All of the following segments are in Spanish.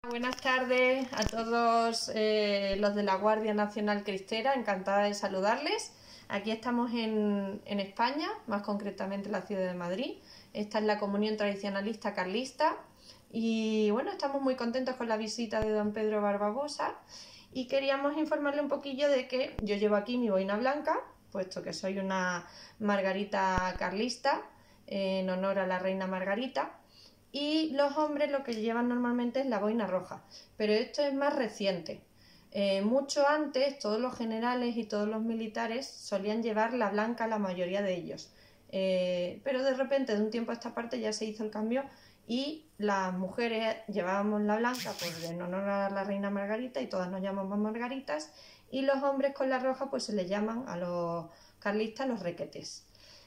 Buenas tardes a todos los de la Guardia Nacional Cristera, encantada de saludarles. Aquí estamos en España, más concretamente en la ciudad de Madrid. Esta es la Comunión Tradicionalista Carlista y bueno, estamos muy contentos con la visita de don Pedro Barbabosa y queríamos informarle un poquillo de que yo llevo aquí mi boina blanca, puesto que soy una Margarita carlista en honor a la reina Margarita. Y los hombres lo que llevan normalmente es la boina roja, pero esto es más reciente. Mucho antes todos los generales y todos los militares solían llevar la blanca, la mayoría de ellos, pero de repente de un tiempo a esta parte ya se hizo el cambio y las mujeres llevábamos la blanca pues en honor a la reina Margarita y todas nos llamamos Margaritas, y los hombres con la roja pues se les llaman a los carlistas los requetes.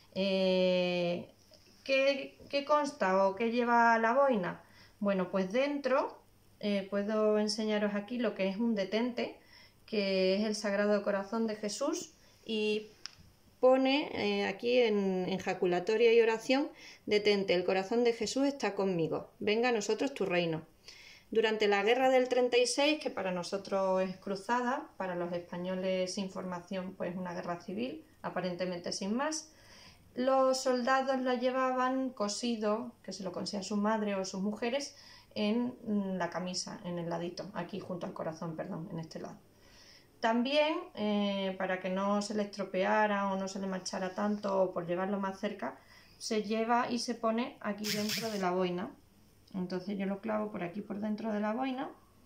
¿Qué consta o qué lleva la boina? Bueno, pues dentro puedo enseñaros aquí lo que es un detente, que es el Sagrado Corazón de Jesús, y pone aquí en ejaculatoria y oración: detente, el corazón de Jesús está conmigo, venga a nosotros tu reino. Durante la guerra del 36, que para nosotros es cruzada, para los españoles sin formación pues una guerra civil, aparentemente sin más, los soldados lo llevaban cosido, que se lo cosía su madre o sus mujeres, en la camisa, en el ladito, aquí junto al corazón, perdón, en este lado. También, para que no se le estropeara o no se le manchara tanto, o por llevarlo más cerca, se lleva y se pone aquí dentro de la boina. Entonces yo lo clavo por aquí por dentro de la boina,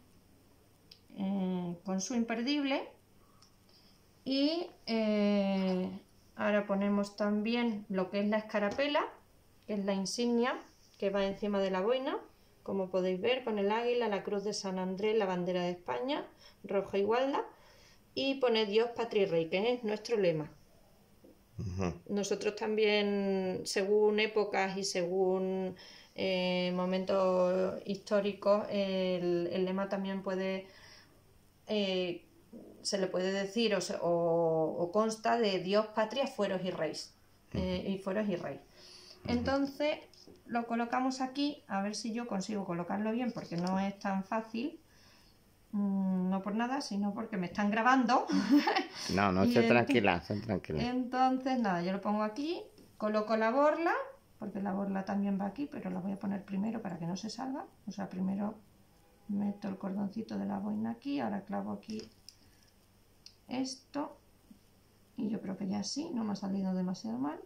con su imperdible, y ahora ponemos también lo que es la escarapela, que es la insignia que va encima de la boina, como podéis ver, con el águila, la cruz de San Andrés, la bandera de España, roja y gualda, y pone Dios, Patria y Rey, que es nuestro lema. Nosotros también, según épocas y según momentos históricos, el lema también puede... se le puede decir o consta de Dios, Patria, Fueros y Reyes. Y Fueros y Rey. Entonces lo colocamos aquí, a ver si yo consigo colocarlo bien, porque no es tan fácil. No por nada, sino porque me están grabando. No, esté tranquila, esté tranquila. Entonces nada, yo lo pongo aquí, coloco la borla, porque la borla también va aquí, pero la voy a poner primero para que no se salga. O sea, primero meto el cordoncito de la boina aquí, ahora clavo aquí esto, y yo creo que ya sí, no me ha salido demasiado mal,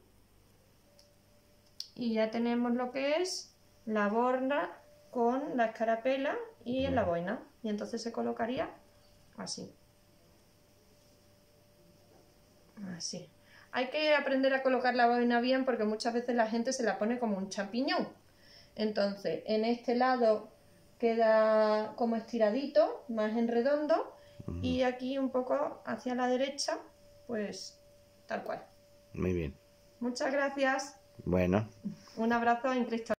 y ya tenemos lo que es la borla con la escarapela y en la boina, y entonces se colocaría así. Así. Hay que aprender a colocar la boina bien, porque muchas veces la gente se la pone como un champiñón. Entonces en este lado queda como estiradito, más en redondo, y aquí un poco hacia la derecha, pues tal cual. Muy bien. Muchas gracias. Bueno. Un abrazo en Cristo.